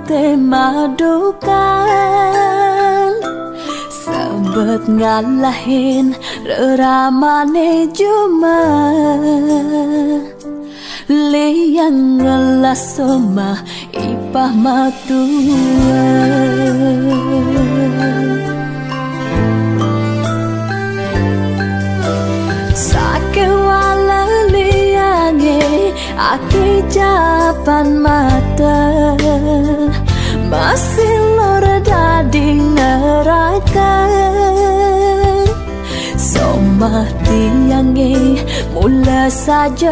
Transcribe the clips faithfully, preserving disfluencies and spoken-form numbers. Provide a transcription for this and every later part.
te madukan sebet ngalahin reramane cuma liang ngelasoma ipah matua sake wala liange aki japan mata masih lora dadi ngerakan somah tiange mula saja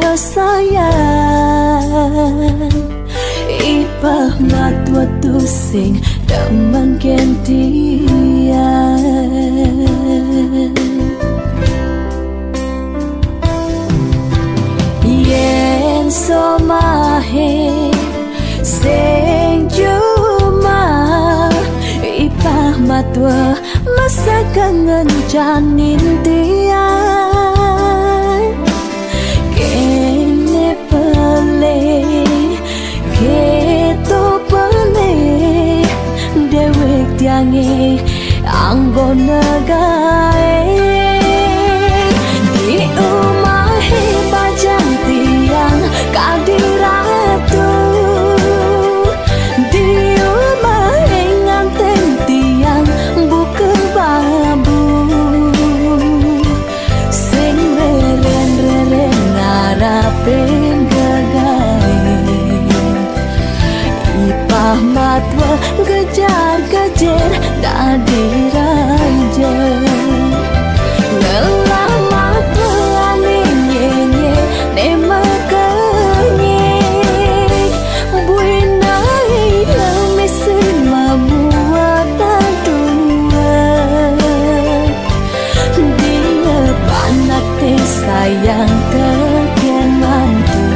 sayang ipah matua tusing daman kentian yen somahe sing cuma ipah matua masa kangen janin tiang kene pele keto pele dewek tiange anggona gae di umahe bajang tiang kadiratu di umahe nganten tiang buka babu sing reren-reren ngarapin gagai ipah matwa kejar-kejar dadi raja lelah matwa nyenye ne makanye buinai lemesin mabuat tua dia panak te sayang tekian mantu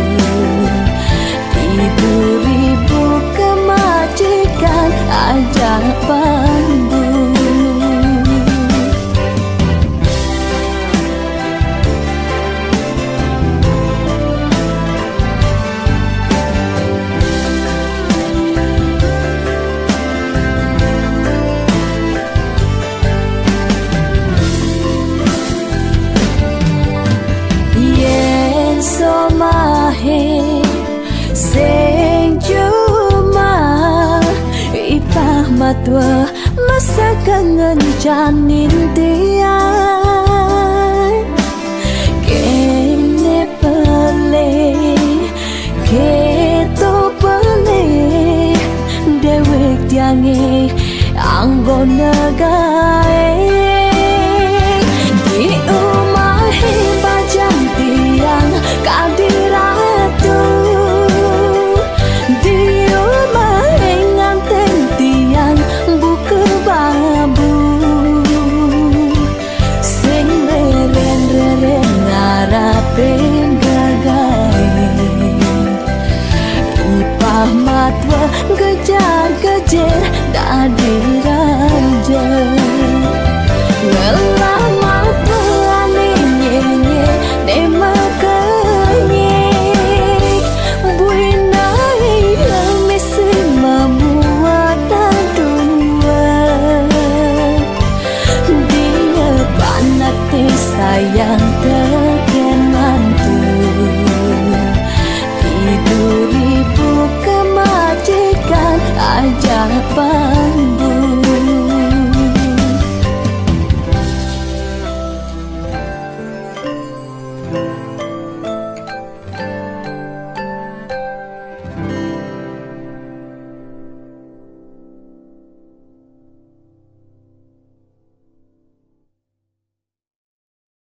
ibu-ibu kemajikan ajak bantu yen somahe sing cuma ipah matua masa kangen janin tiang kene pele keto pele dewek tiange anggona gae